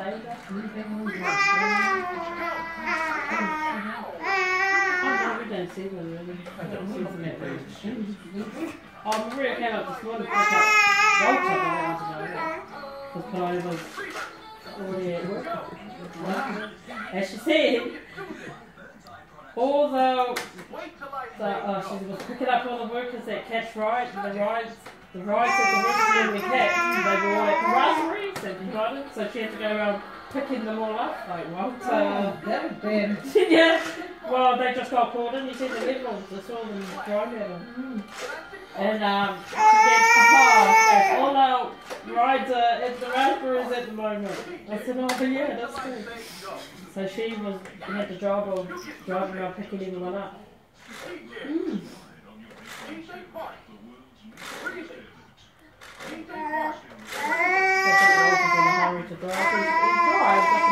later. Oh, no, we don't see them really. I don't see them at all. Oh, Maria came up this morning to pick up Walter, but that was about it. Because Chloe was already at work. As she said, all she was picking up all the workers that catch rides, the rides that the workers normally catch, they were all at the raspberries and provided, so she had to go around picking them all up, like Walter. That was bad. Yeah, well, they just got called in, you see the levels, I saw them driving at them. And that's all our rides are at the raspberries at the moment. I said, oh yeah, that's good. So she had the job of driving around picking everyone up. Mm. I think Rose was in a hurry to drive. He drives,